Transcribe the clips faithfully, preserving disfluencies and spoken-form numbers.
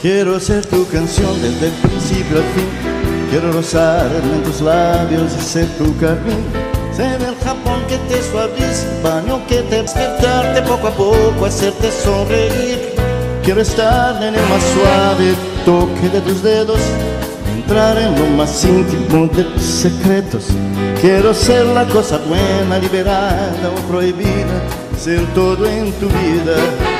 Quiero ser tu canción desde el principio al fin. Quiero rozarme en tus labios y ser tu carmín. Ser el Japón que te suaviza, el baño que te despertarte poco a poco, hacerte sonreír. Quiero estar en el más suave toque de tus dedos, entrar en lo más íntimo de tus secretos. Quiero ser la cosa buena, liberada o prohibida, ser todo en tu vida.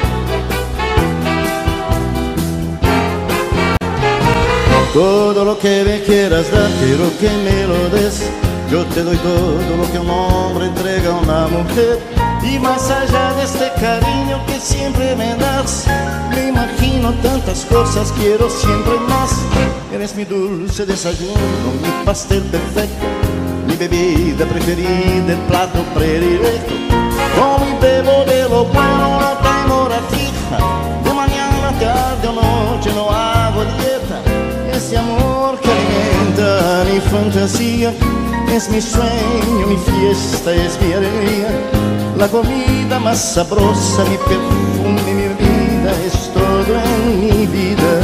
Todo lo que me quieras dar, quiero que me lo des. Yo te doy todo lo que un hombre entrega a una mujer. Y más allá de este cariño que siempre me das, me imagino tantas cosas, quiero siempre más. Eres mi dulce desayuno, mi pastel perfecto, mi bebida preferida, el plato predilecto. Como y bebo de lo bueno, no tengo hora fija. De mañana, tarde o noche no hago dieta. Ese amor que alimenta mi fantasía es mi sueño, mi fiesta, es mi alegría. La comida más sabrosa, mi perfume, mi vida, es todo en mi vida.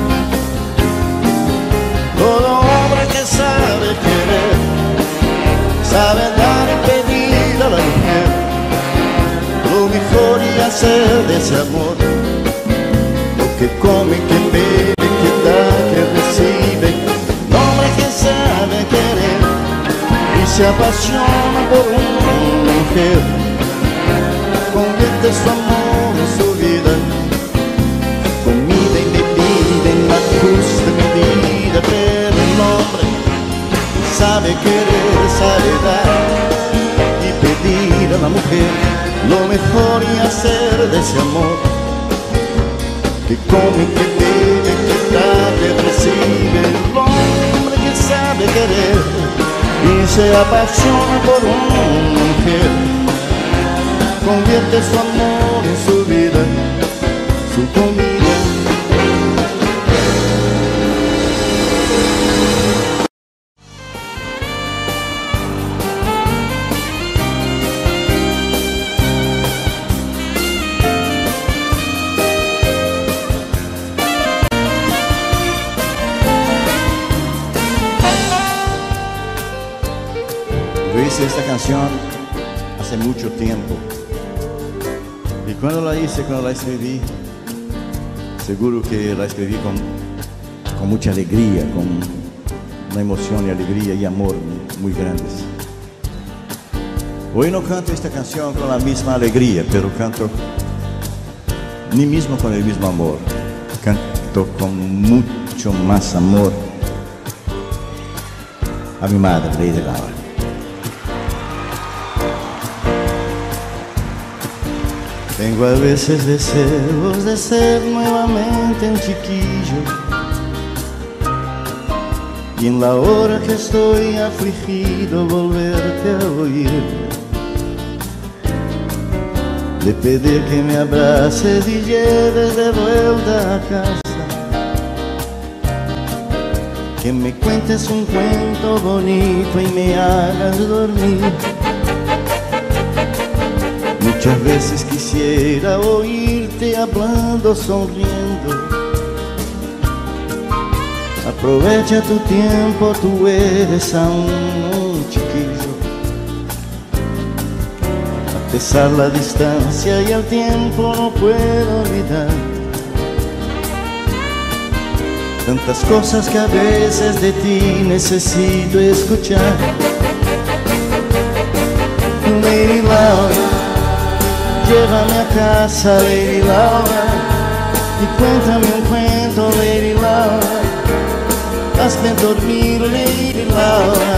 Todo hombre que sabe querer, sabe dar y pedir a la mujer lo mejor y hacer de ese amor lo que come, que bebe, que da, que recibe. Un hombre que sabe querer y se apasiona por una mujer, convierte su amor en su vida, comida y bebida en la justa medida. Pero el hombre sabe querer, sabe dar y pedir a la mujer lo mejor y hacer de ese amor que come, que bebe, que da, que recibe. El hombre que sabe querer y se apasiona por una mujer, convierte su amor en su vida, su comida. Yo hice esta canción hace mucho tiempo. Y cuando la hice, cuando la escribí, seguro que la escribí con, con mucha alegría, con una emoción y alegría y amor muy grandes. Hoy no canto esta canción con la misma alegría, pero canto ni mismo con el mismo amor. Canto con mucho más amor a mi madre, Lady Laura. Tengo a veces deseos de ser nuevamente un chiquillo, y en la hora que estoy afligido volverte a oír, de pedir que me abraces y lleves de vuelta a casa, que me cuentes un cuento bonito y me hagas dormir. Muchas veces quisiera oírte hablando, sonriendo. Aprovecha tu tiempo, tú eres aún un chiquillo. A pesar la distancia y el tiempo no puedo olvidar tantas cosas que a veces de ti necesito escuchar. Lady Laura, llévame a casa, Lady Laura, y cuéntame un cuento, Lady Laura. Hazme dormir, Lady Laura.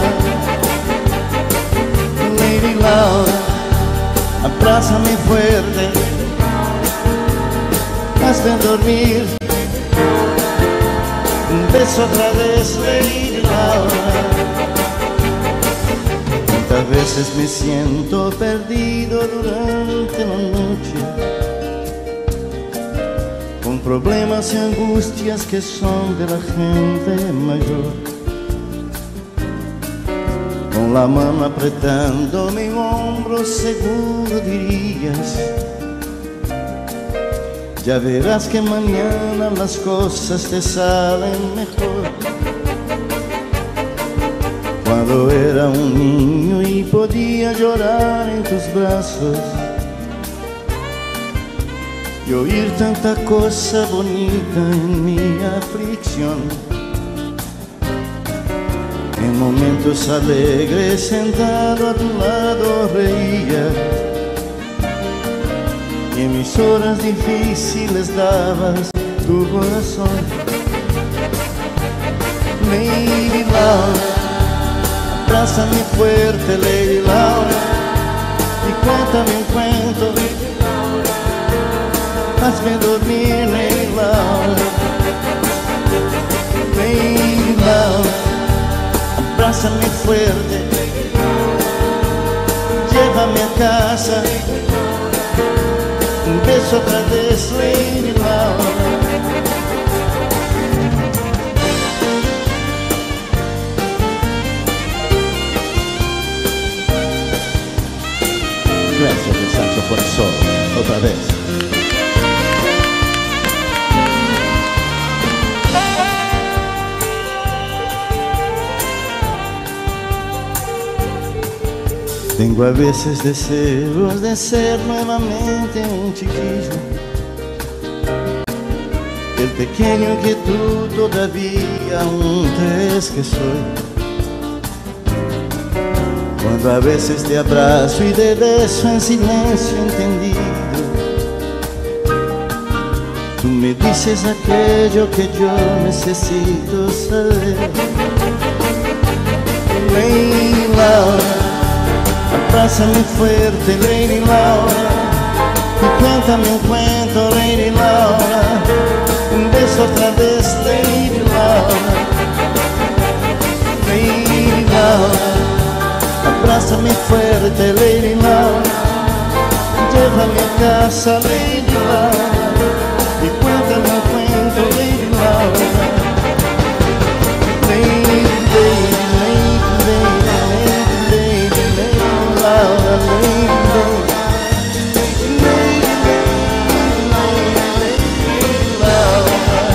Lady Laura, abrázame fuerte, hazme dormir. Un beso otra vez, Lady Laura. Cuántas veces me siento perdido durante la noche, con problemas y angustias que son de la gente mayor, con la mano apretando mi hombro seguro dirías: Ya verás que mañana las cosas te salen mejor. Cuando era un niño y podía llorar en tus brazos y oír tanta cosa bonita en mi aflicción. En momentos alegres sentado a tu lado reía, y en mis horas difíciles dabas tu corazón. Lady Laura, abrázame fuerte, Lady Laura, y cuéntame un cuento. Hazme dormir, Lady Laura. Lady Laura, abrázame fuerte, llévame a casa. Un beso otra vez, Lady Laura. Gracias, el saxofón solo, otra vez. Tengo a veces deseos de ser nuevamente un chiquillo, el pequeño que tú todavía aún crees que soy. Cuando a veces te abrazo y te beso en silencio entendido, tú me dices aquello que yo necesito saber. Lady Laura, abrázame fuerte, Lady Laura, y cuéntame un cuento, Lady Laura. Un beso otra vez, Lady Laura. Lady Laura, abrázame fuerte, Lady Laura, llévame a casa, Lady Laura, y cuéntame un cuento, Lady Laura. Lady, lady, lady, lady, lady, lady Laura, lady, lady, lady, lady Laura.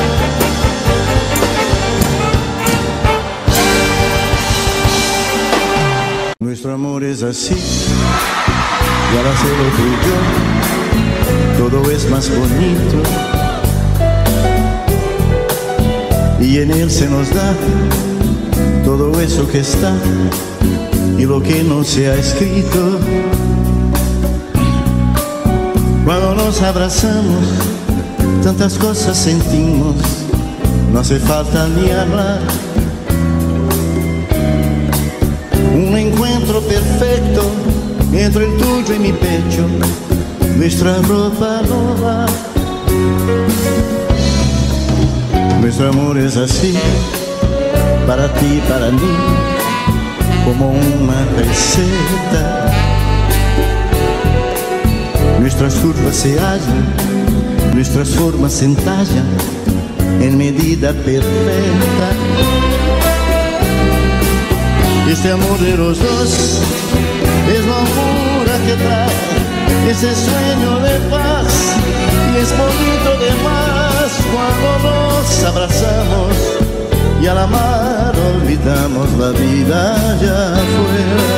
Nuestro amor es así, y al hacerlo tú y yo, todo es más bonito, y en él se nos da todo eso que está y lo que no se ha escrito. Cuando nos abrazamos, tantas cosas sentimos, no hace falta ni hablar. Un encuentro perfecto entre el tuyo y mi pecho, nuestra ropa no va. Nuestro amor es así, para ti, para mí, como una receta. Nuestras curvas se hallan, nuestras formas se entallan en medida perfecta. Este amor de los dos es locura que trae ese sueño de paz, y es bonito de más cuando nos abrazamos y al amar olvidamos la vida allá afuera.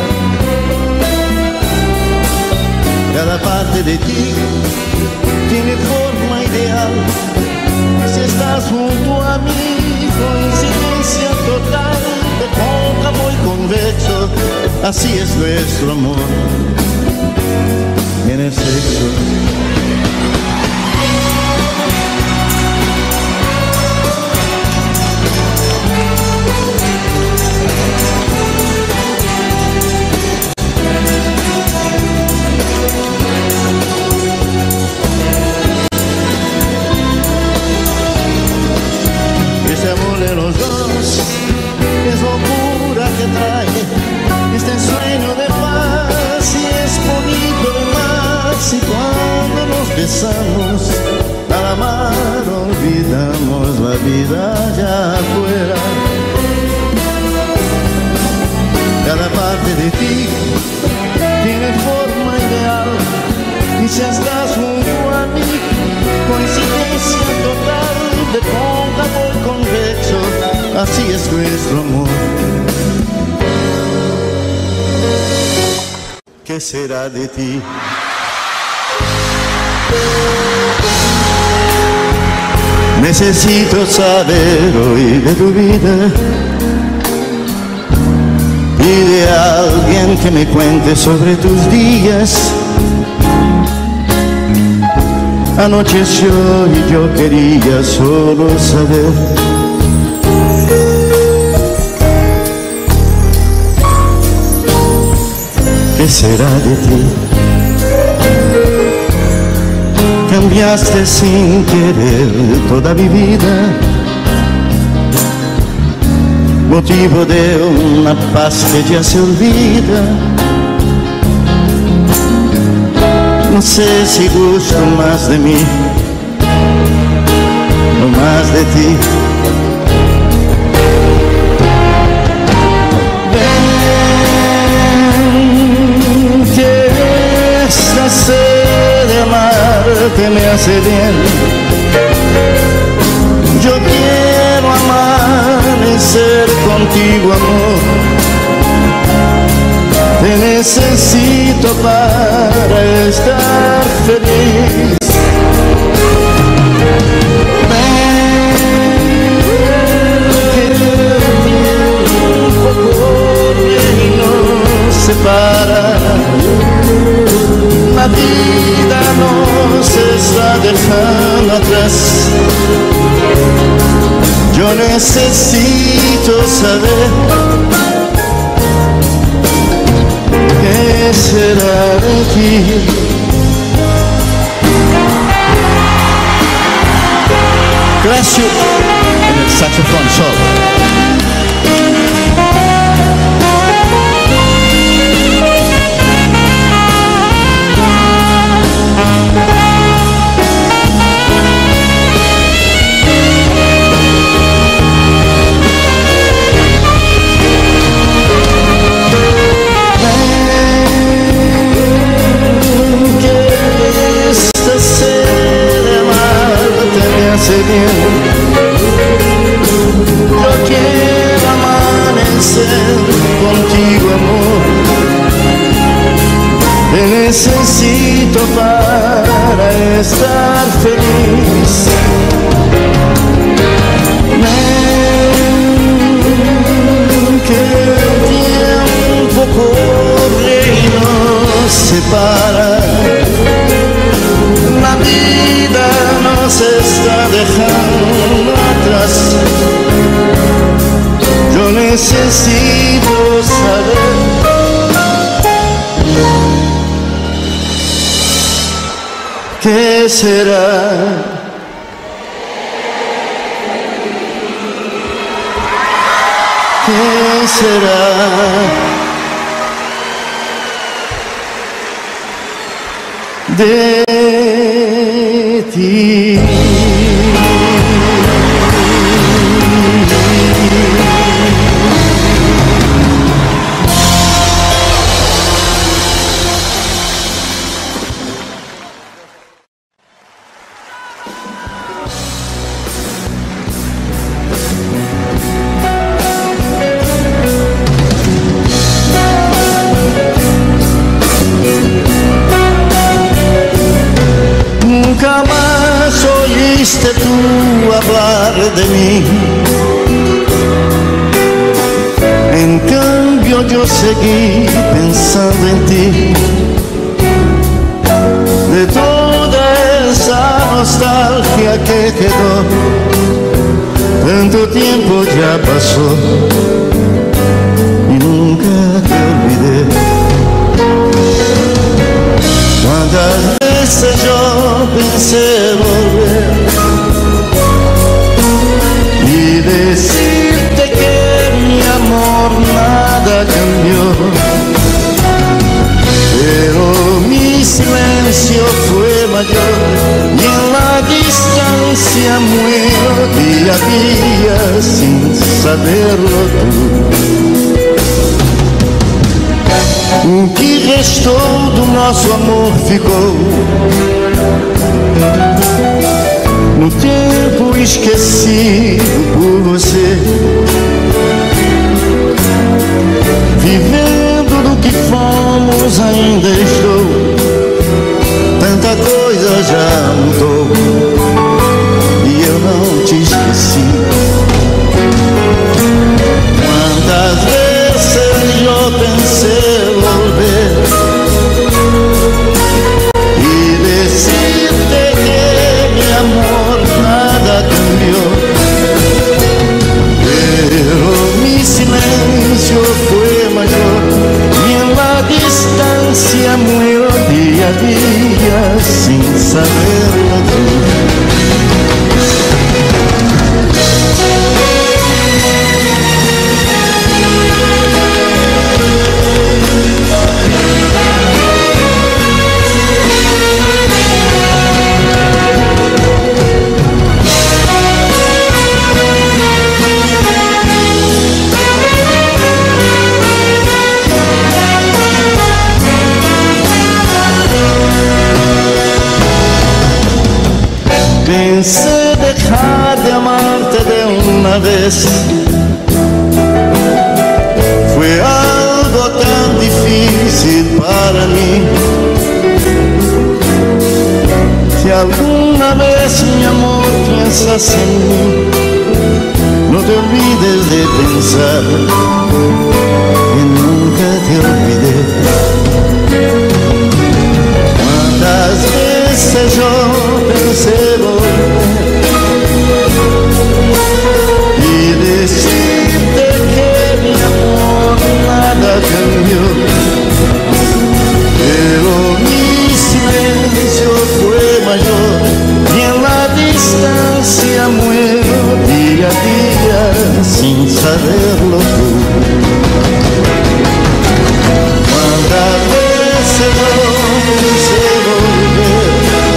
Cada parte de ti tiene forma ideal, si estás junto a mí, coincidencia total, de cóncavo y convexo, así es nuestro amor en el sexo. Este amor de los dos es locura que trae este sueño de paz, y es bonito de más, y cuando nos besamos al amar olvidamos la vida allá afuera. Cada parte de ti tiene forma ideal, y si estás junto a mí, coincide ausencia total de cóncavo y convexo, así es nuestro amor. ¿Qué será de ti? Necesito saber hoy de tu vida. Pide a alguien que me cuente sobre tus días. Anocheció y yo quería solo saber ¿qué será de ti? Cambiaste sin querer toda mi vida, motivo de una paz que ya se olvida. No sé si gusto más de mí o más de ti. Ven, que esta sed de amar que me hace bien. Yo quiero amanecer contigo, amor. Te necesito para estar feliz. Ven, que el tiempo corre y nos separa. La vida nos está dejando atrás. Yo necesito saber ¿qué será de ti? Clásico en el saxofón solo. Yo quiero amanecer contigo, amor. Te necesito para estar feliz. Ven, que el tiempo corre y nos separa. La vida nos está dejando atrás. Yo necesito saber ¿qué será? ¿Qué será de ti? Nunca más oíste tú hablar de mí. En cambio yo seguí pensando en ti. De toda esa nostalgia que quedó, tanto tiempo ya pasó y nunca te olvidé. Cuántas veces yo pensé volver y decirte que mi amor nada cambió, pero mi silencio fue mayor y en la distancia muero día a día sin saberlo tú. O que restou do nosso amor ficou no tempo esquecido por você, vivendo do que fomos ainda estou. Tanta coisa já mudou e eu não te esqueci. Quantas vezes eu pensei volver e decidi que meu amor nada cambiou, pero mi silencio fue mayor y en la distancia muero día a día sin saberlo tú. Pensé dejar de amarte de una vez, fue algo tan difícil para mí. Si alguna vez mi amor piensas en mí, no te olvides de pensar que nunca te olvidé. Cuántas veces yo pensé volver y decirte que mi amor nada cambió, pero mi silencio fue mayor y en la distancia muero día a día sin saberlo tú. Cuántas veces yo pensé volver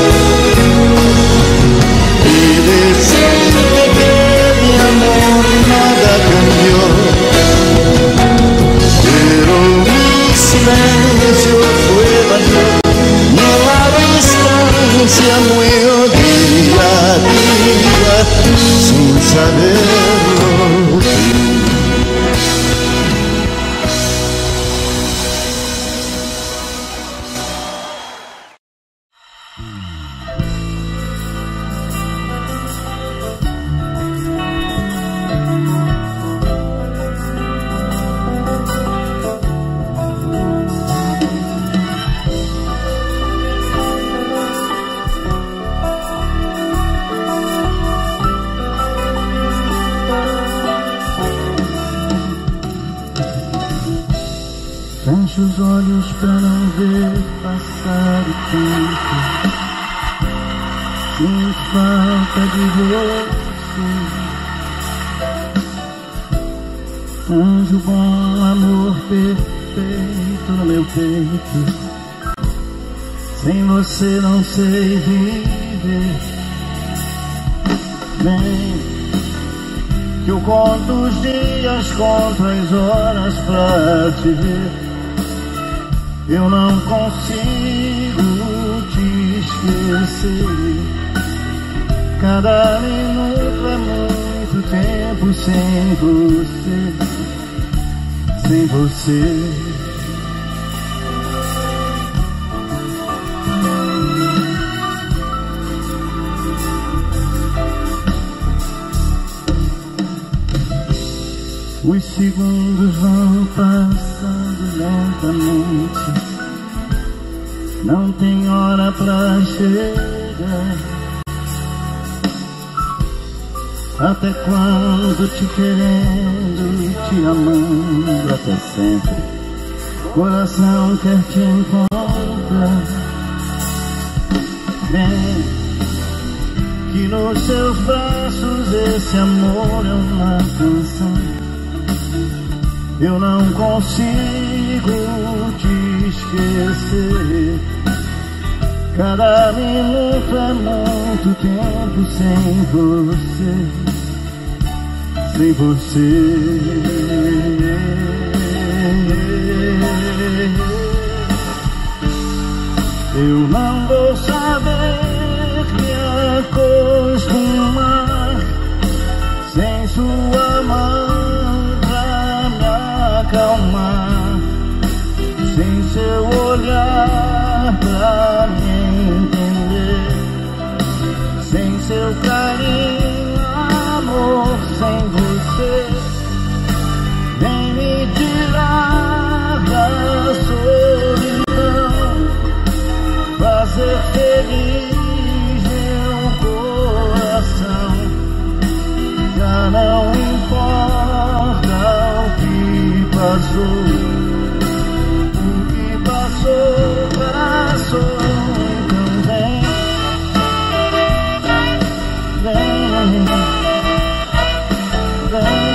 y decirte que mi amor nada cambió, pero mi silencio fue mayor y en la distancia muero día a día sin saberlo tú. Fecho os olhos pra não ver passar o tempo. Sinto falta de você. Anjo bom, amor perfeito no meu peito. Sem você não sei viver. Vem, que eu conto os dias, conto as horas pra te ver. Eu não consigo te esquecer. Cada minuto é muito tempo sem você, sem você. Os segundos vão passando lentamente, não tem hora pra chegar. Até quando te querendo, te amando até sempre, coração quer te encontrar. Vem, que nos seus braços esse amor é uma canção. Eu não consigo te esquecer. Cada minuto é muito tempo sem você, sem você. Eu não vou saber me acostumar sem sua mão pra me acalmar, sem seu olhar pra me entender, sem seu carinho, amor, sem você. Vem me tirar da solidão, fazer feliz meu coração. Já não importa o que passou, o que passou, passou. Então vem, vem, vem.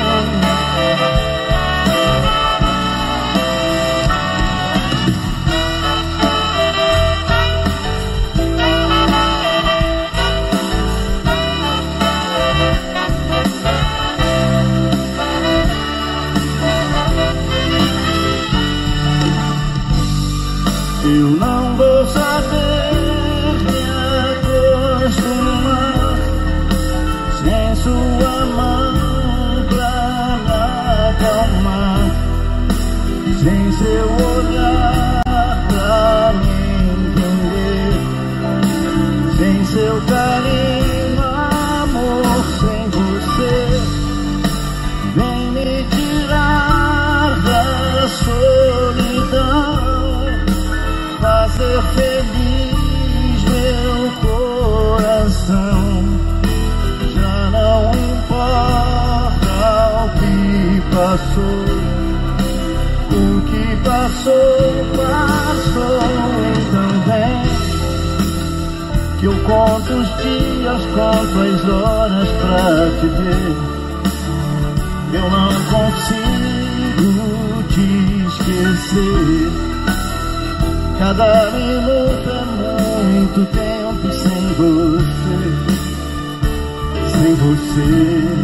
Eu não vou saber me acostumar sem sua mão pra me acalmar, sem seu olhar pra me entender, sem seu carinho, amor, sem você. Vem me tirar da solidão, fazer feliz meu coração. Já não importa o que passou, o que passou, passou. Então vem, que eu conto os dias, conto as horas pra te ver. Eu não consigo te esquecer. Cada minuto é muito tempo sem você, sem você.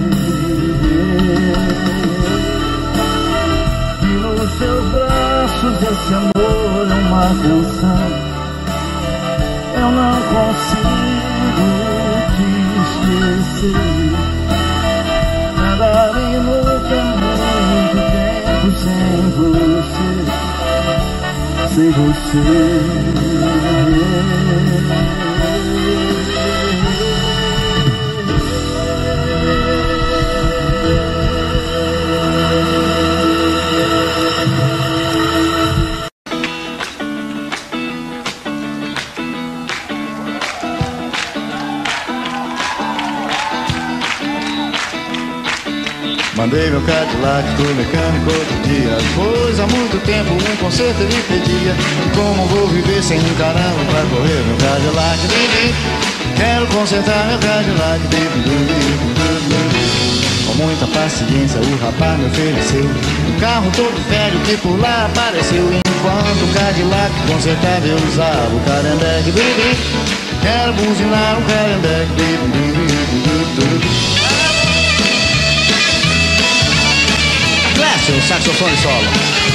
E nos seus braços esse amor é uma canção. Eu não consigo te esquecer. Cada minuto é muito tempo sem você, sem você. Mandei meu Cadillac pro mecânico outro dia, pois há muito tempo um conserto ele pedia. E como vou viver sem um caramba pra correr meu Cadillac? Bibi, quero consertar meu Cadillac. Com muita paciência o rapaz me ofereceu um carro todo velho que por lá apareceu. Enquanto o Cadillac consertava eu usava o Calhambeque. Bibi, quero buzinar o Calhambeque. Clécio, saxofone solo.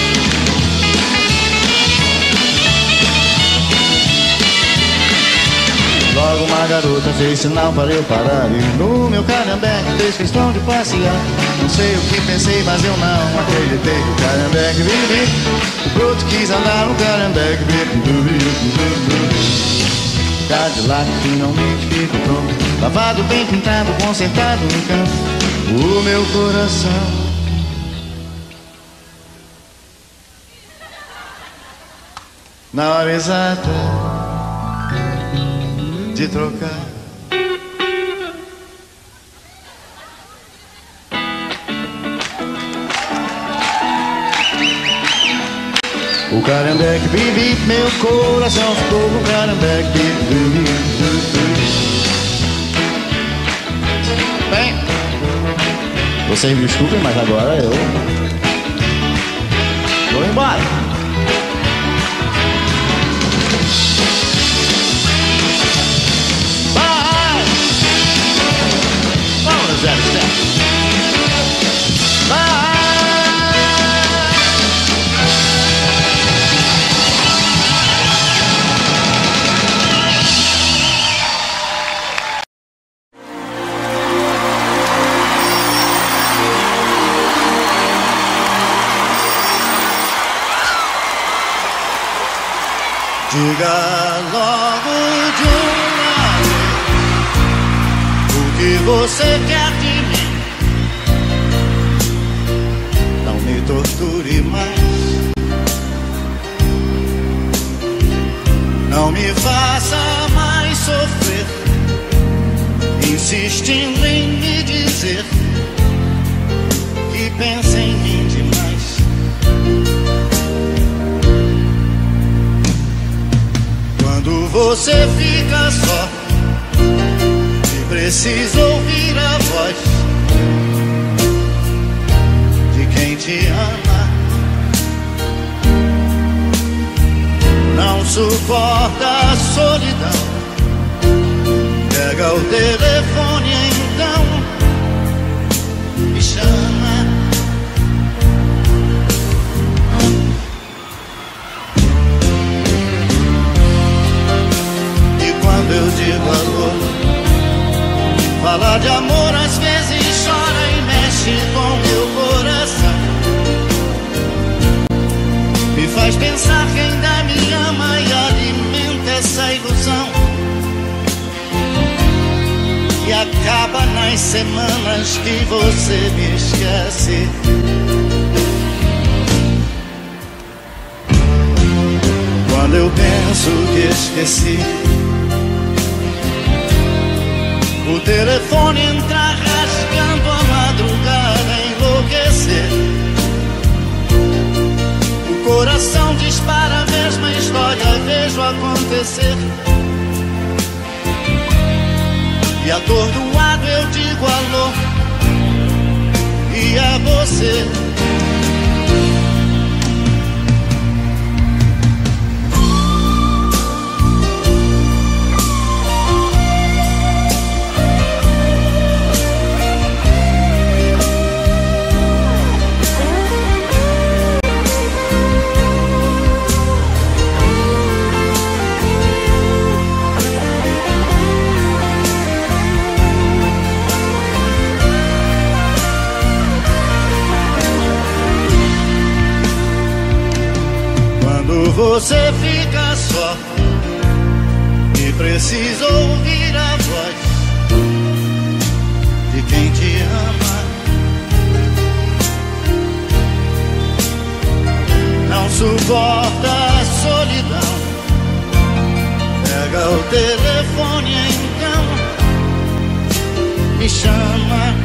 Logo uma garota fez sinal para eu parar, e no meu Calhambeque fez questão de passear. Não sei o que pensei, mas eu não acreditei que o Calhambeque vive. O broto quis andar no Calhambeque. O Cadillac finalmente ficou pronto, lavado, bem pintado, consertado no canto. O meu coração na hora exata de trocar, o Calhambeque vive, meu coração ficou no Calhambeque. Bem, vocês me desculpem, mas agora eu vou embora. Zero step. Diga logo de uma vez o que você quer de mim. Não me torture mais, não me faça mais sofrer, insistindo em me dizer que pensa em mim demais. Quando você fica só e precisa ouvir a voz de quem te ama, não suporta a solidão, pega o telefone então e chama. E quando eu digo alô, fala de amor, às vezes chora e mexe com meu coração. Me faz pensar que ainda me ama e alimenta essa ilusão. E acaba nas semanas que você me esquece. Quando eu penso que esqueci, o telefone entra rasgando a madrugada, enlouquecer. O coração dispara a mesma história, vejo acontecer. E atordoado eu digo alô, e é você. Você fica só e precisa ouvir a voz de quem te ama. Não suporta a solidão, pega o telefone então e chama.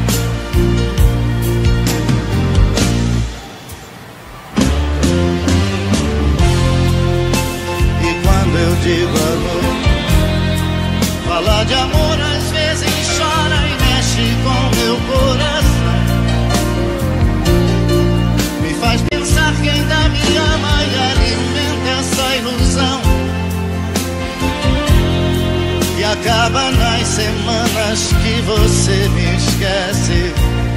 Eu digo alô, fala de amor, às vezes chora e mexe com meu coração. Me faz pensar que ainda me ama e alimenta essa ilusão. E acaba nas semanas que você me esquece.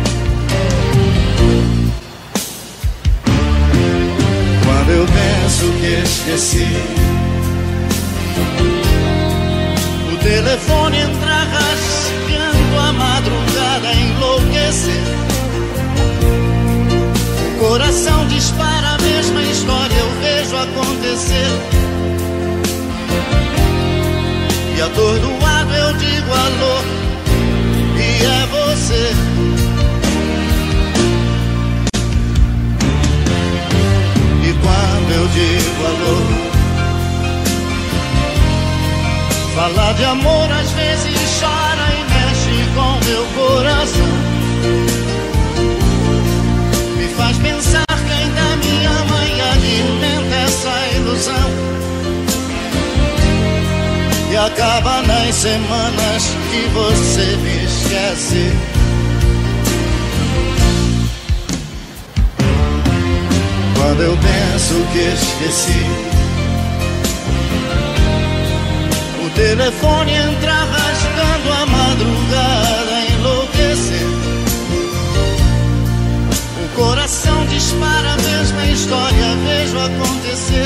Quando eu penso que esqueci, o telefone entra rasgando a madrugada, enlouquecer. O coração dispara a mesma história, eu vejo acontecer. E atordoado eu digo alô, e é você. E quando eu digo alô, fala de amor, às vezes chora e mexe com meu coração. Me faz pensar que ainda me ama e alimenta essa ilusão. E acaba nas semanas que você me esquece. Quando eu penso que esqueci, o telefone entra rasgando a madrugada, enlouquecer. O coração dispara a mesma história, vejo acontecer.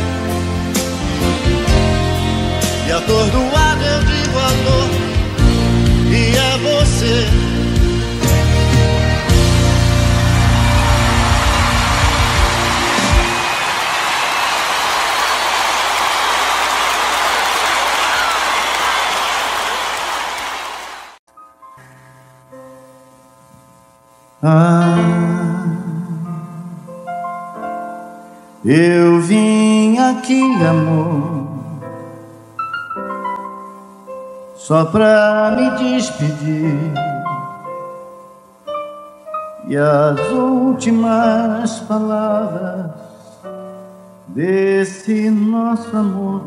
E atordoado eu digo alô, e é você. Eu vim aqui, amor, só pra me despedir, e as últimas palavras desse nosso amor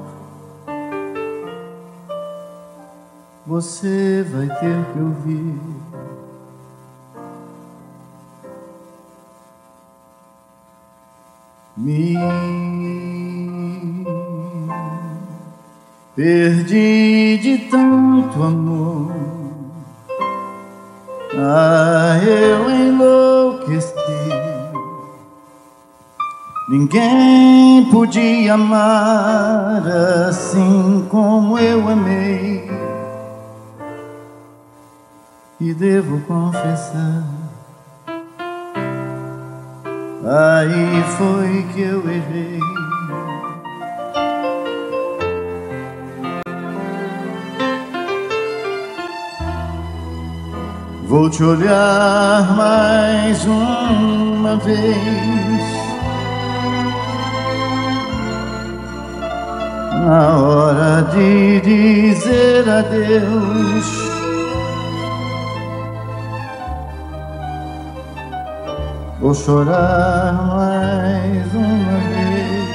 você vai ter que ouvir. Me perdi de tanto amor, ah, eu enlouqueci. Ninguém podia amar assim como eu amei, e devo confessar, aí foi que eu errei. Vou te olhar mais uma vez, na hora de dizer adeus. Vou chorar mais uma vez,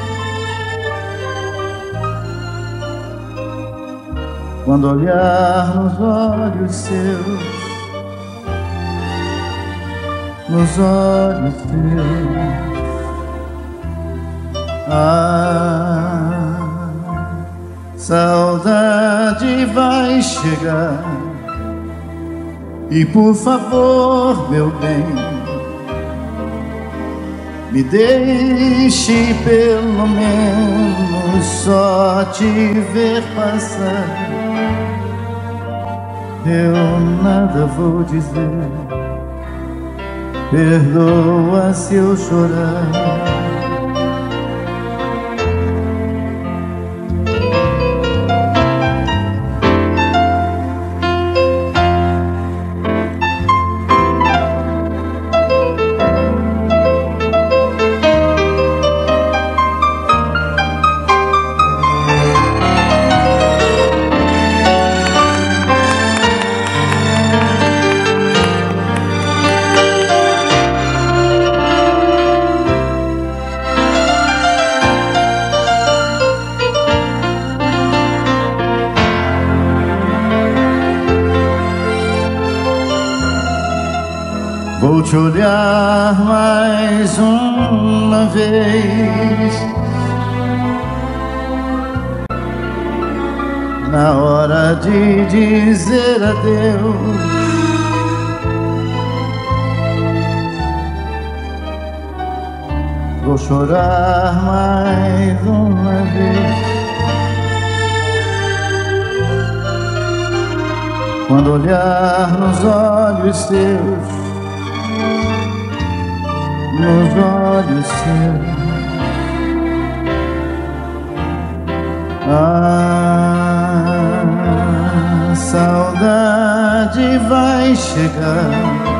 quando olhar nos olhos seus, nos olhos seus. Ah, saudade vai chegar, e por favor, meu bem, me deixe pelo menos só te ver passar. Eu nada vou dizer, perdoa se eu chorar. Vou te olhar mais uma vez, na hora de dizer adeus. Vou chorar mais uma vez, quando olhar nos olhos seus, nos olhos seus. Ah, saudade vai chegar,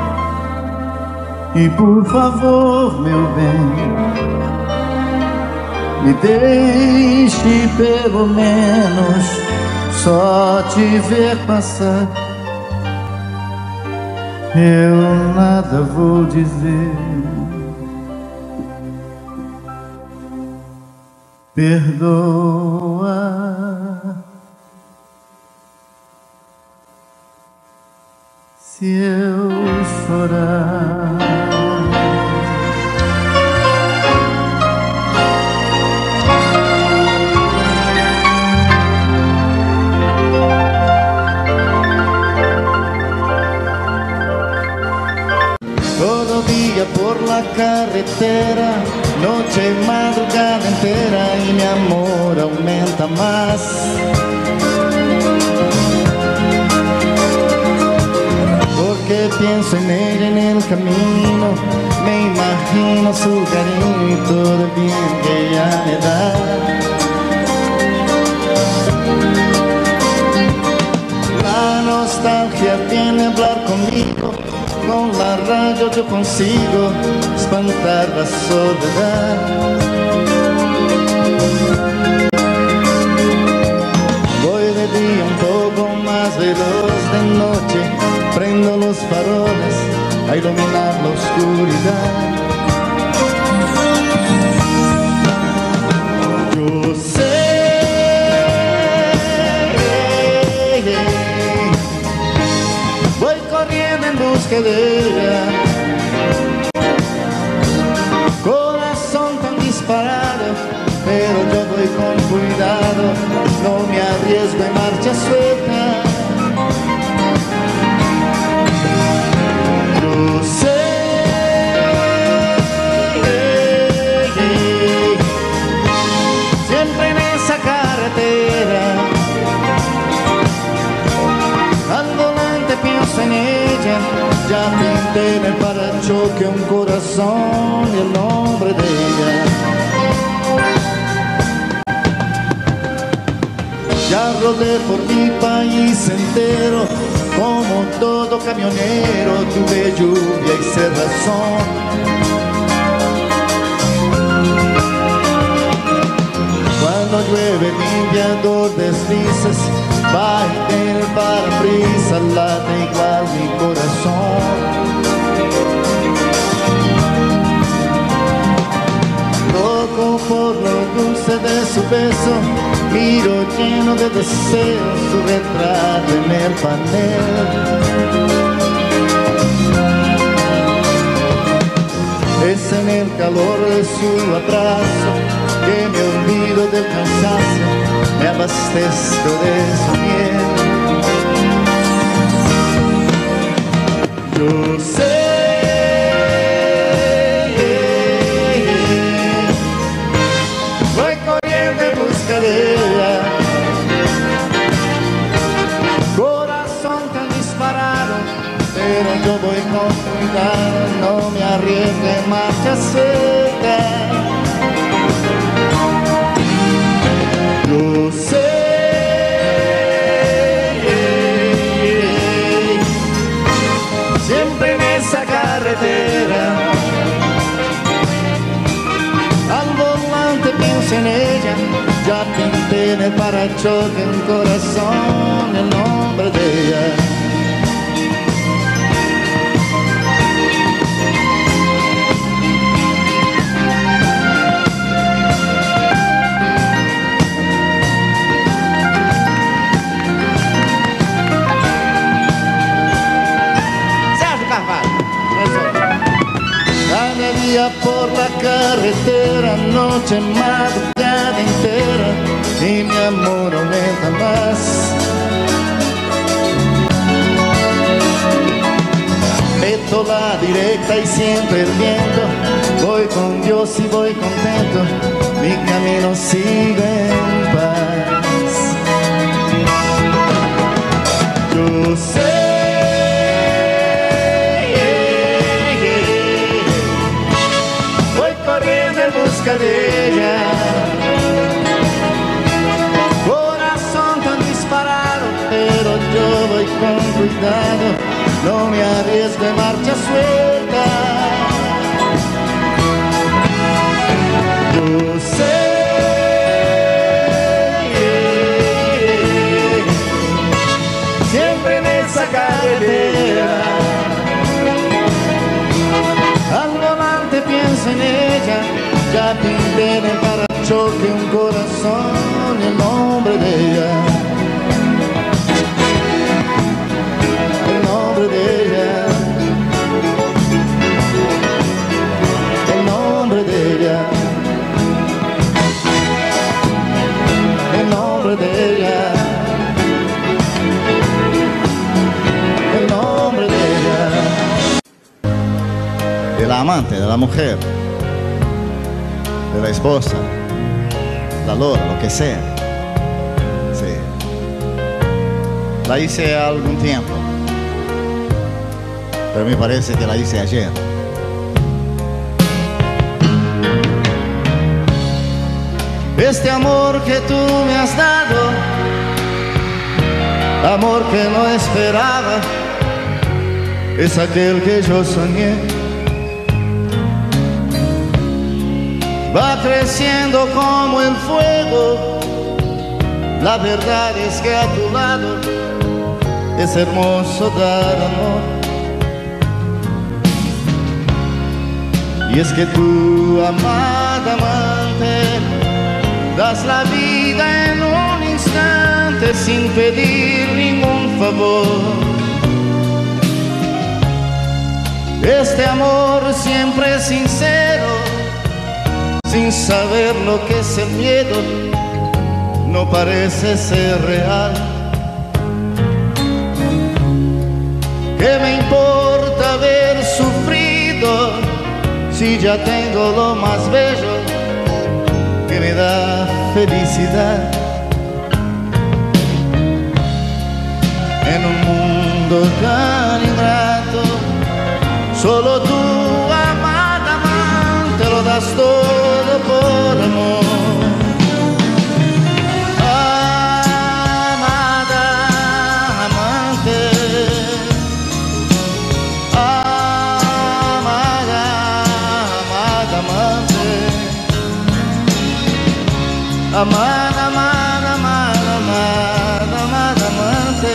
e por favor, meu bem, me deixe pelo menos só te ver passar. Eu nada vou dizer, perdoa se eu chorar. Todo día por la carretera, noche y madrugada entera, y mi amor aumenta más. Porque pienso en ella en el camino, me imagino su cariño y todo el bien que ella me da. La nostalgia viene a hablar conmigo, con la radio yo consigo espantar la soledad. Voy de día un poco más veloz, de noche prendo los faroles a iluminar la oscuridad. Yo sé, voy corriendo en busca de ella, corazón tan disparado, pero yo voy con cuidado, no me arriesgo en marcha suelta. Yo sé, siempre en esa carretera, al volante pienso en ella, ya pinté en el parachoque un corazón y el nombre de ella. Ya rodé por mi país entero, como todo camionero, tuve lluvia y cerrazón. Cuando llueve limpiador deslices, va en el parabrisas, late igual mi corazón. Loco por lo dulce de su beso, miro lleno de deseos su retrato en el panel. Es en el calor de su abrazo que me olvido del cansancio, me abastezco de su miel. Yo sé, voy corriendo en busca de ella, corazón tan disparado, pero yo voy con cuidado, no me arriesgo en marcha suelta. Yo sé, siempre en esa carretera, al volante pienso en ella, ya pinté en el parachoque un corazón, el nombre de ella. Cada día por la carretera, noche, madrugada entera, y mi amor aumenta más. Meto la directa y siempre el viento, voy con Dios y voy contento, mi camino sigue en paz. Yo sé, de ella, corazón tan disparado, pero yo voy con cuidado, no me arriesgo en marcha suelta. Yo sé, siempre en esa carretera, al volante pienso en ella, ya pinté en el parachoque un corazón y el nombre de ella. El nombre de ella. El nombre de ella. El nombre de ella. El nombre de ella. De la amante, de la mujer, de la esposa, la lora, lo que sea. Sí. La hice algún tiempo, pero me parece que la hice ayer. Este amor que tú me has dado, amor que no esperaba, es aquel que yo soñé. Va creciendo como el fuego, la verdad es que a tu lado es hermoso dar amor. Y es que tú, amada amante, das la vida en un instante sin pedir ningún favor. Este amor siempre es sincero, sin saber lo que es el miedo, no parece ser real. ¿Qué me importa haber sufrido si ya tengo lo más bello que me da felicidad? En un mundo tan ingrato, solo tú, amada amante, lo das todo por amor. Amada amante, amada, amada amante, amada, amada, amada, amada, amada amante.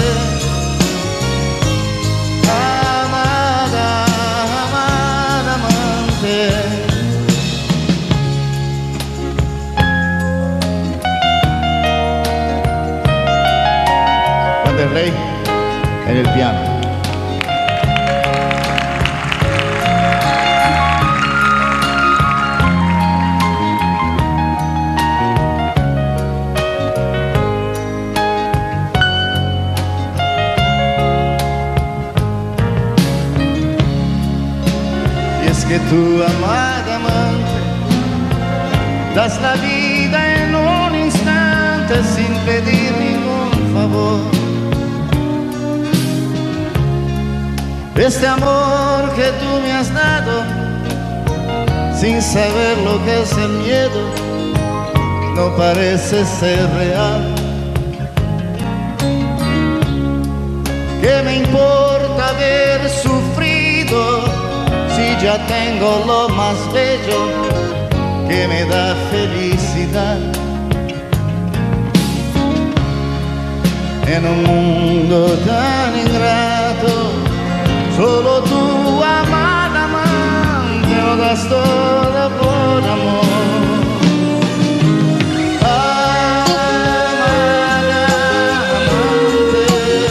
Rey en el piano. Y es que tú, amada amante, das la vida en un instante sin pedir ningún favor. Este amor que tú me has dado, sin saber lo que es el miedo, no parece ser real. ¿Qué me importa haber sufrido si ya tengo lo más bello que me da felicidad? En un mundo tan ingrato, solo tú, amada amante, lo das todo por amor. Amada amante,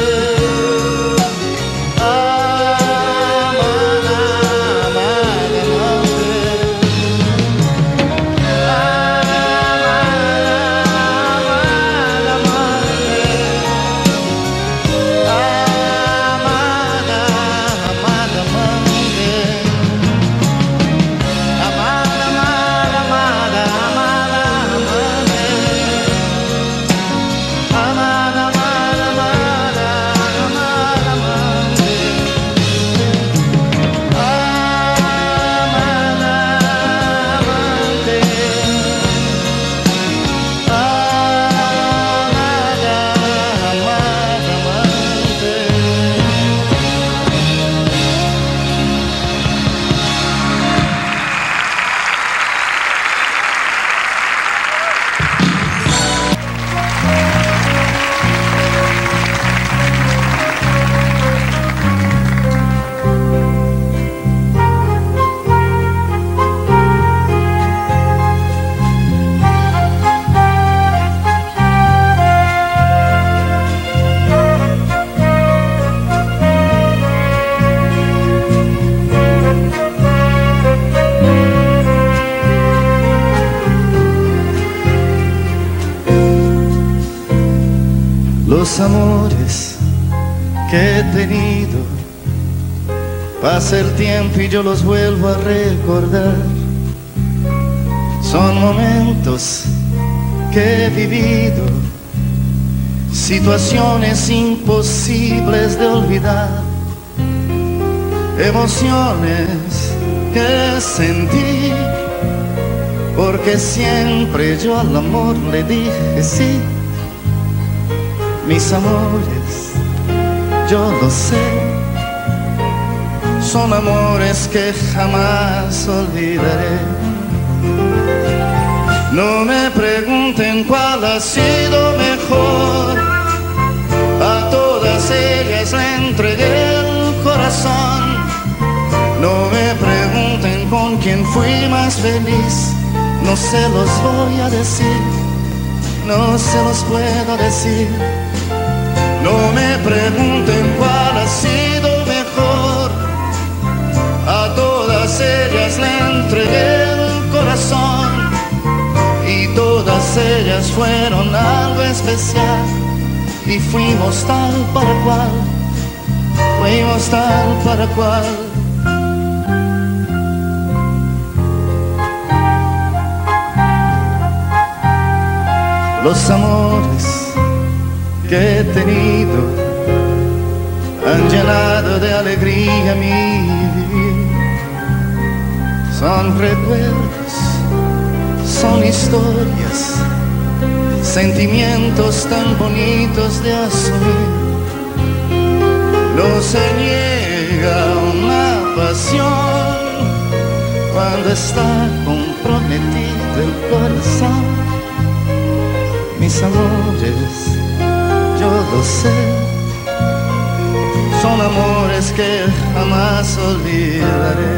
amada, amada amante, amada, amada Los amores que he tenido, pasa el tiempo y yo los vuelvo a recordar. Son momentos que he vivido, situaciones imposibles de olvidar, emociones que sentí, porque siempre yo al amor le dije sí. Mis amores, yo lo sé, son amores que jamás olvidaré. No me pregunten cuál ha sido mejor, a todas ellas le entregué el corazón. No me pregunten con quién fui más feliz, no se los voy a decir, no se los puedo decir. No me pregunten cuál ha sido mejor, a todas ellas le entregué el corazón. Y todas ellas fueron algo especial, y fuimos tal para cual, fuimos tal para cual. Los amores que he tenido han llenado de alegría mi vivir. Son recuerdos, son historias, sentimientos tan bonitos de asumir. No se niega una pasión cuando está comprometido el corazón. Mis amores, yo lo sé, son amores que jamás olvidaré.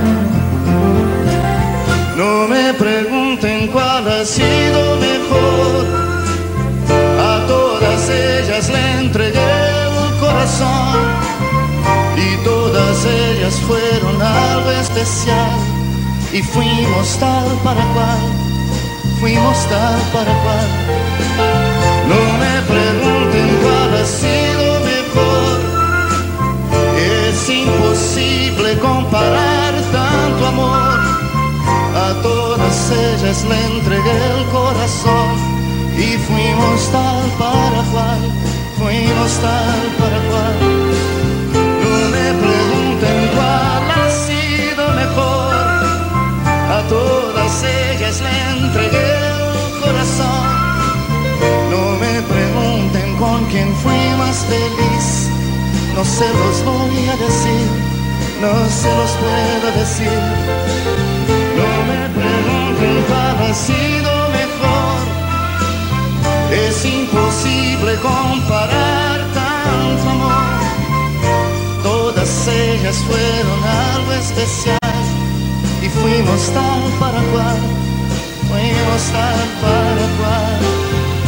No me pregunten cuál ha sido mejor, a todas ellas le entregué el corazón. Y todas ellas fueron algo especial, y fuimos tal para cual, fuimos tal para cual. No me pregunten cuál ha sido mejor, es imposible comparar tanto amor. A todas ellas le entregué el corazón, y fuimos tal para cual, fuimos tal para cual. No me pregunten cuál ha sido mejor, a todas ellas le entregué el corazón. No me pregunten con quién fui más feliz, no se los voy a decir, no se los puedo decir. No me pregunten cuál ha sido mejor, es imposible comparar tanto amor. Todas ellas fueron algo especial, y fuimos tal para cual, fuimos tal para cual.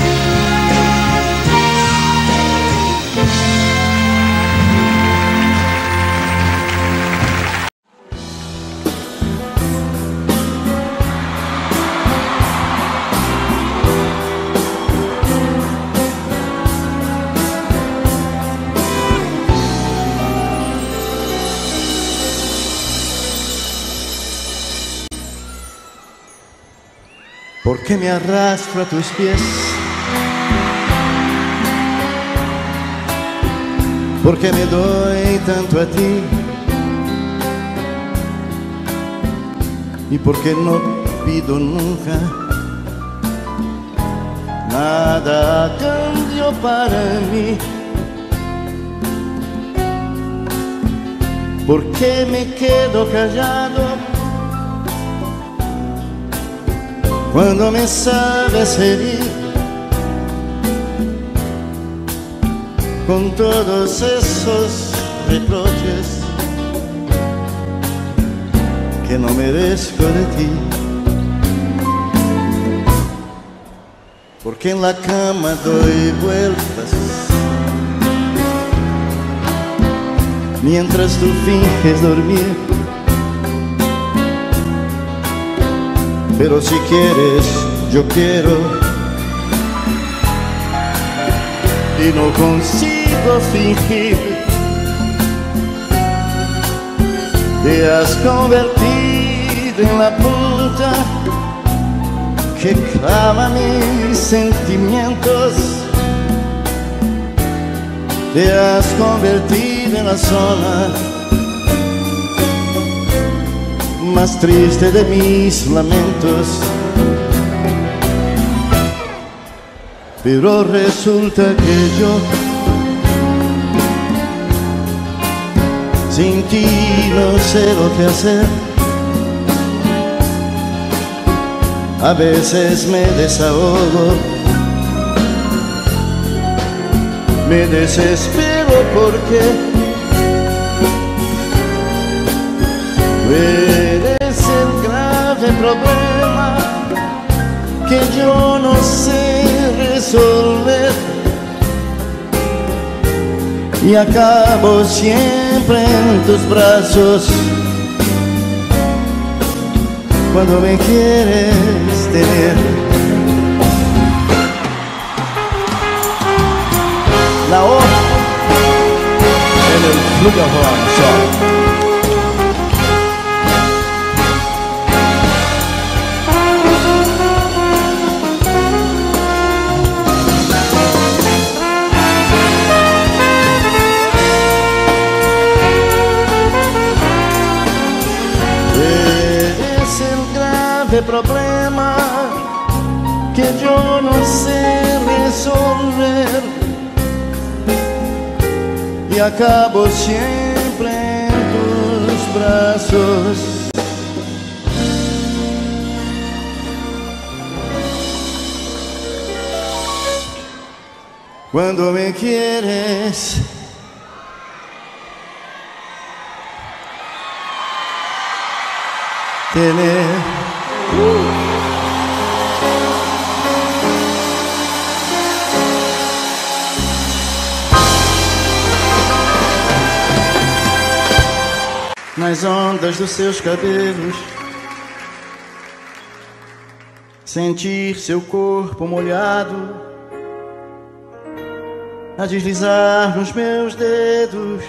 ¿Por qué me arrastro a tus pies? ¿Por qué me doy tanto a ti? ¿Y por qué no pido nunca nada a cambio para mí? ¿Por qué me quedo callado cuando me sabes herir con todos esos reproches que no merezco de ti? Porque en la cama doy vueltas mientras tú finges dormir. Pero si quieres, yo quiero, y no consigo fingir. Te has convertido en la punta que clava mis sentimientos. Te has convertido en la zona más triste de mis lamentos. Pero resulta que yo Sin ti no sé lo que hacer. A veces me desahogo, me desespero porque tú eres el grave problema que yo no sé resolver y acabo siempre en tus brazos cuando me quieres tener. La O en el flugelhorn solo. Problema que yo no sé resolver y acabo siempre en tus brazos. Cuando me quieres tener. Nas ondas dos seus cabelos, sentir seu corpo molhado a deslizar nos meus dedos.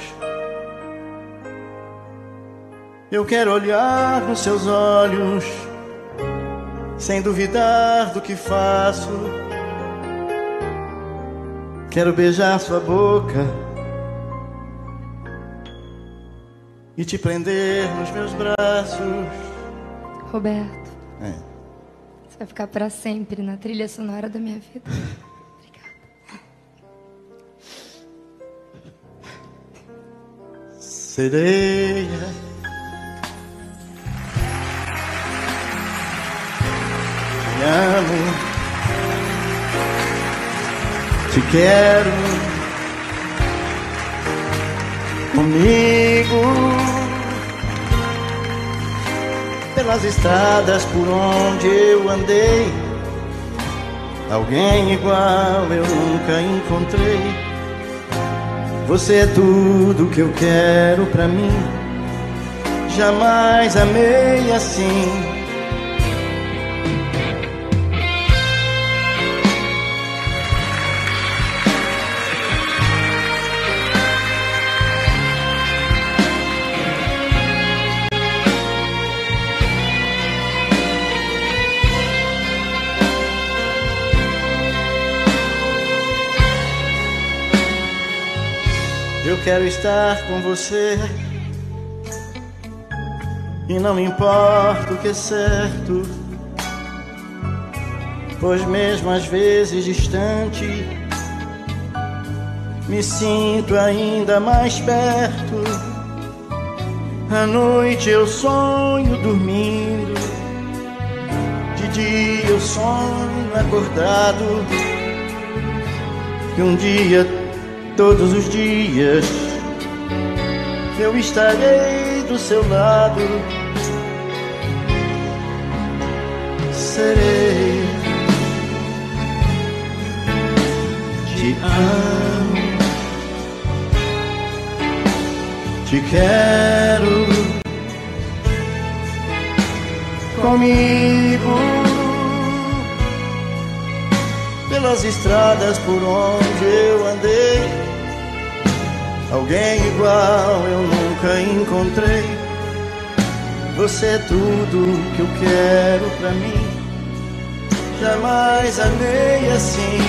Eu quero olhar nos seus olhos sem duvidar do que faço. Quero beijar sua boca e te prender nos meus braços. Roberto, é. Você vai ficar para sempre na trilha sonora da minha vida. Obrigada. Sereia, te amo, te quero comigo pelas estradas por onde eu andei. Alguém igual eu nunca encontrei. Você é tudo que eu quero pra mim. Jamais amei assim. Eu quero estar com você e não me importa o que é certo, pois mesmo às vezes distante me sinto ainda mais perto. À noite eu sonho dormindo, de dia eu sonho acordado, que um dia, todos os dias, eu estarei do seu lado. Serei, te amo, te quero comigo pelas estradas por onde eu andei. Alguém igual eu nunca encontrei. Você é tudo que eu quero pra mim. Jamais amei assim.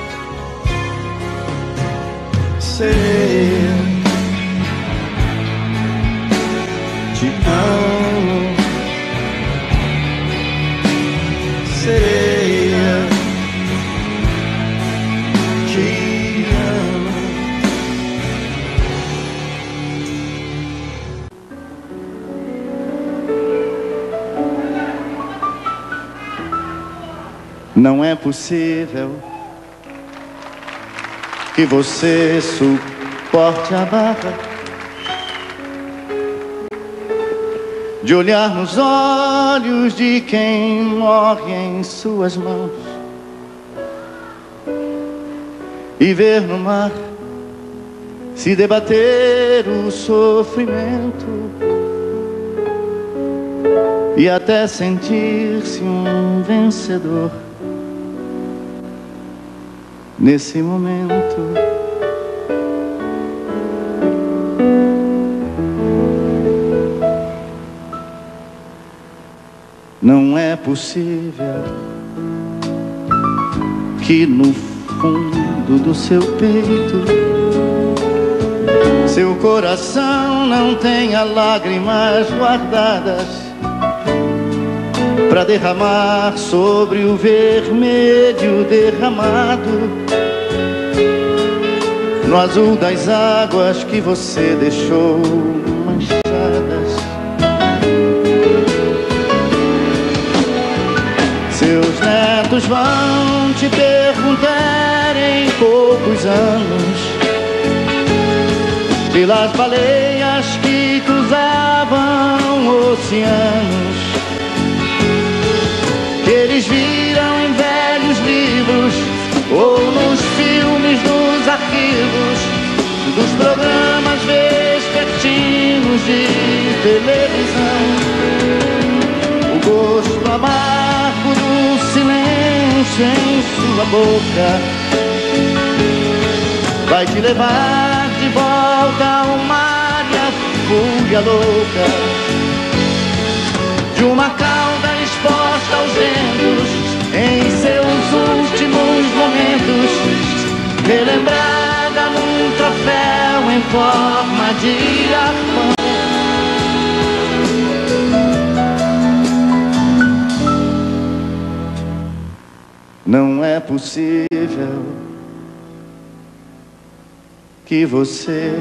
Serei, te amo, serei, te amo. Não é possível que você suporte a barra de olhar nos olhos de quem morre em suas mãos e ver no mar se debater o sofrimento e até sentir-se um vencedor nesse momento. Não é possível que no fundo do seu peito seu coração não tenha lágrimas guardadas pra derramar sobre o vermelho derramado no azul das águas que você deixou manchadas. Seus netos vão te perguntar em poucos anos pelas baleias que cruzavam oceanos, que eles viram em velhos livros ou nos filmes dos arquivos dos programas vespertinos de televisão. O gosto amargo do silêncio em sua boca vai te levar de volta ao mar e a fúria louca de uma cauda exposta aos ventos em seus últimos momentos, relembrada num troféu em forma de arpão. Não é possível que você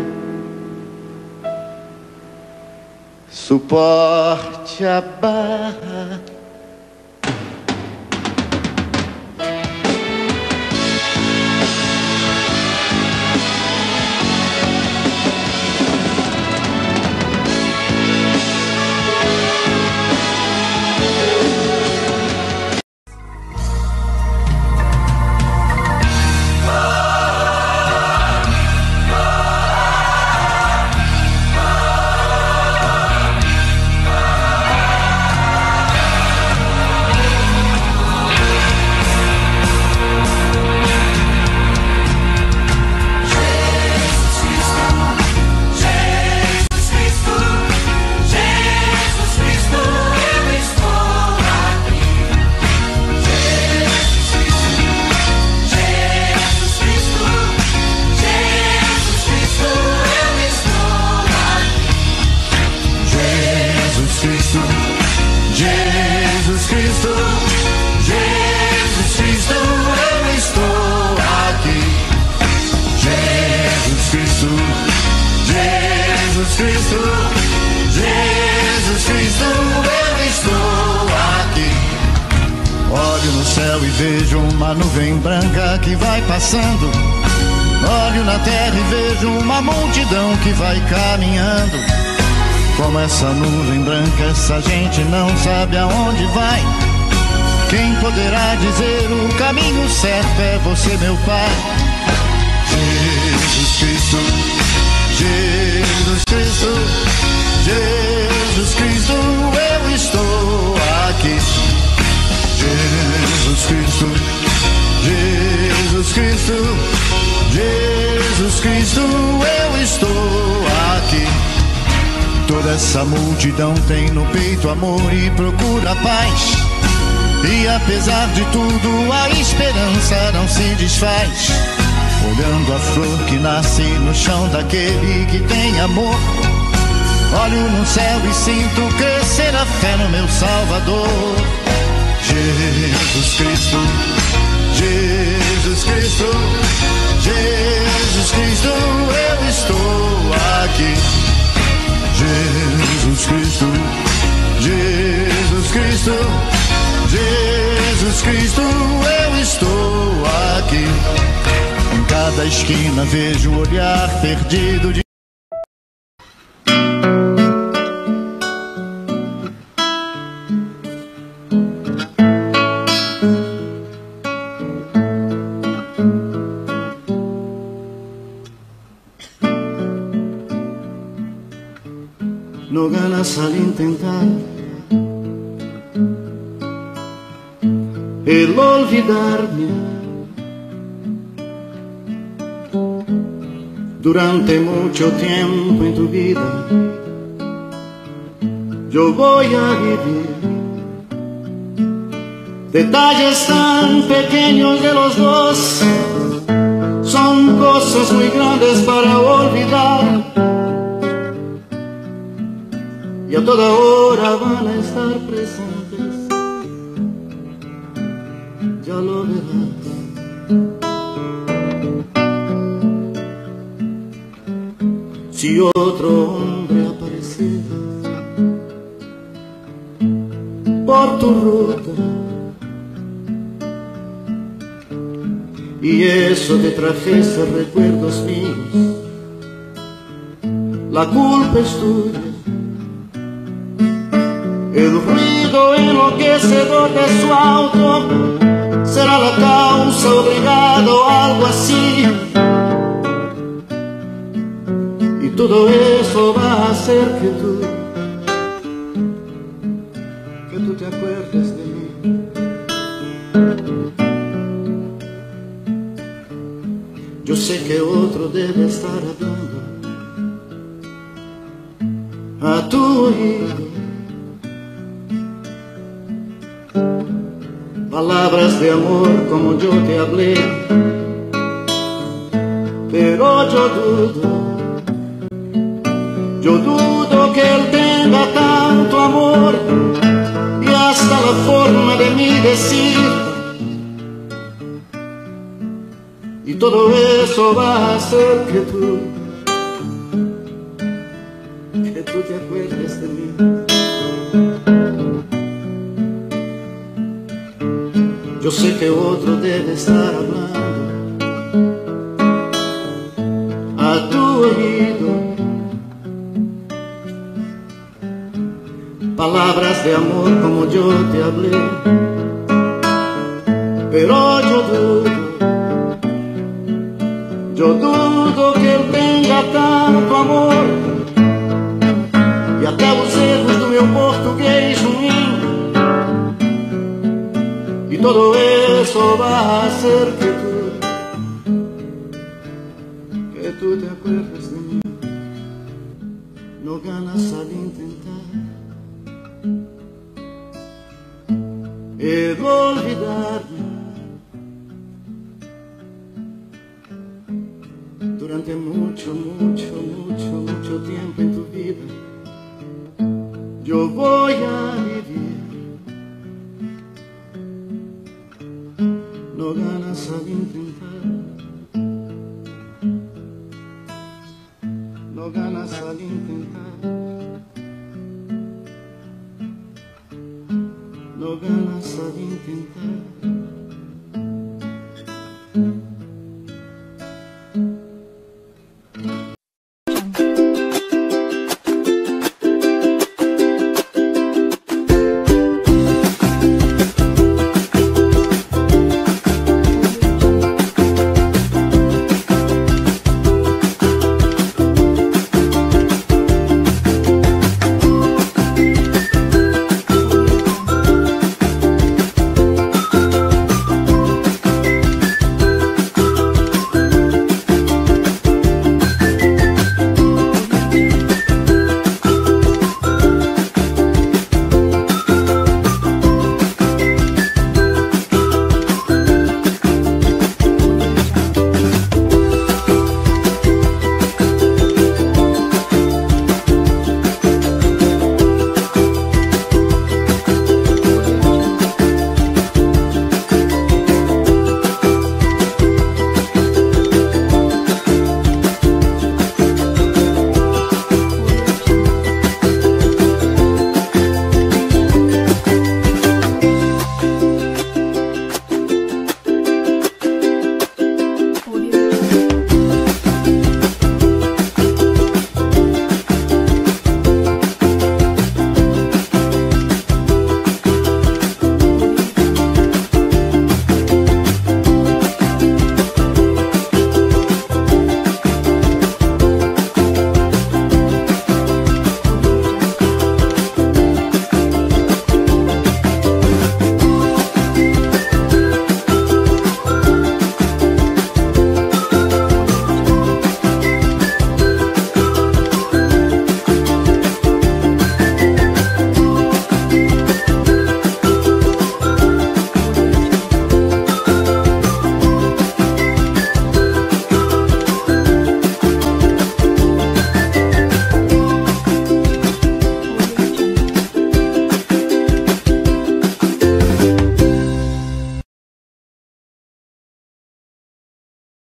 suporte a barra vejo uma nuvem branca que vai passando. Olho na terra e vejo uma multidão que vai caminhando. Como essa nuvem branca, essa gente não sabe aonde vai. Quem poderá dizer o caminho certo é você, meu Pai. Jesus Cristo, Jesus Cristo, Jesus Cristo, eu estou aqui. Jesus Cristo, Jesus Cristo, Jesus Cristo, eu estou aqui. Toda essa multidão tem no peito amor e procura paz. E apesar de tudo, a esperança não se desfaz. Olhando a flor que nasce no chão daquele que tem amor, olho no céu e sinto crescer a fé no meu Salvador. Jesus Cristo, Jesus Cristo, Jesus Cristo, eu estou aqui. Jesus Cristo, Jesus Cristo, Jesus Jesus Cristo, eu estou aqui. Em cada esquina vejo o olhar perdido de... No ganas al intentar el olvidarme. Durante mucho tiempo en tu vida yo voy a vivir detalles tan pequeños de los dos, son cosas muy grandes para olvidar. Y a toda hora van a estar presentes, ya lo verás. Si otro hombre apareciera por tu ruta y eso te trajese recuerdos míos, la culpa es tuya. El ruido enloquecedor de su auto será la causa obligada o algo así. Y todo eso va a hacer que tú, que tú te acuerdes de mí. Yo sé que otro debe estar hablando a tu oído, palabras de amor como yo te hablé, pero yo dudo, yo dudo que él tenga tanto amor y hasta la forma de mí decir. Y todo eso va a hacer que tú, que tú te acuerdes de mí. Yo sé que otro debe estar hablando a tu oído, palabras de amor como yo te hablé, pero yo dudo, yo dudo que él tenga tanto amor. E até os erros do meu português ruim, y todo eso va a hacer que tú, que tú te acuerdes de mí. No ganas al intentar el olvidarme. Durante mucho, mucho, mucho, mucho tiempo en tu vida yo voy a vivir. No ganas al intentar, no ganas al intentar, no ganas al intentar.